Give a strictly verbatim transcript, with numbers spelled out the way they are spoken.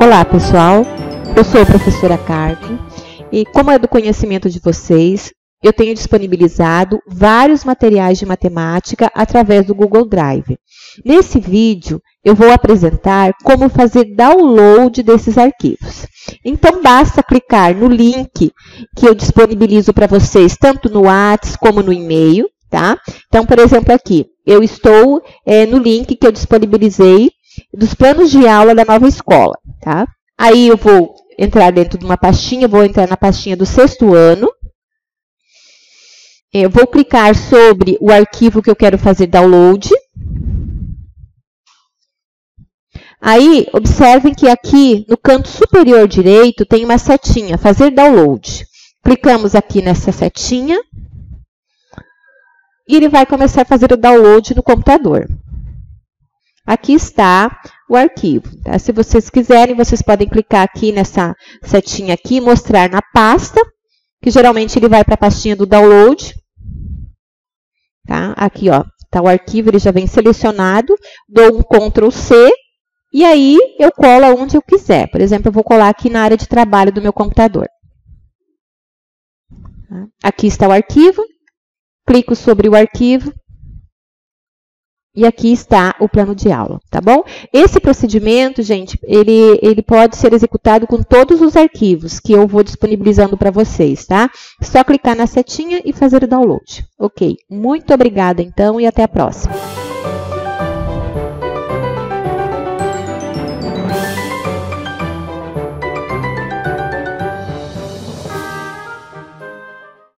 Olá, pessoal. Eu sou a professora Carmen e, como é do conhecimento de vocês, eu tenho disponibilizado vários materiais de matemática através do Google Drive. Nesse vídeo, eu vou apresentar como fazer download desses arquivos. Então, basta clicar no link que eu disponibilizo para vocês, tanto no WhatsApp como no e-mail, tá? Então, por exemplo, aqui, eu estou é, no link que eu disponibilizei dos planos de aula da nova escola, tá? Aí eu vou entrar dentro de uma pastinha, vou entrar na pastinha do sexto ano. Eu vou clicar sobre o arquivo que eu quero fazer download. Aí, observem que aqui no canto superior direito tem uma setinha, fazer download. Clicamos aqui nessa setinha e ele vai começar a fazer o download no computador. Aqui está o arquivo. Tá? Se vocês quiserem, vocês podem clicar aqui nessa setinha aqui, mostrar na pasta, que geralmente ele vai para a pastinha do download. Tá? Aqui, ó, tá o arquivo, ele já vem selecionado, dou um control C, e aí eu colo onde eu quiser. Por exemplo, eu vou colar aqui na área de trabalho do meu computador. Tá? Aqui está o arquivo, clico sobre o arquivo, e aqui está o plano de aula, tá bom? Esse procedimento, gente, ele, ele pode ser executado com todos os arquivos que eu vou disponibilizando para vocês, tá? Só clicar na setinha e fazer o download. Ok, muito obrigada, então, e até a próxima.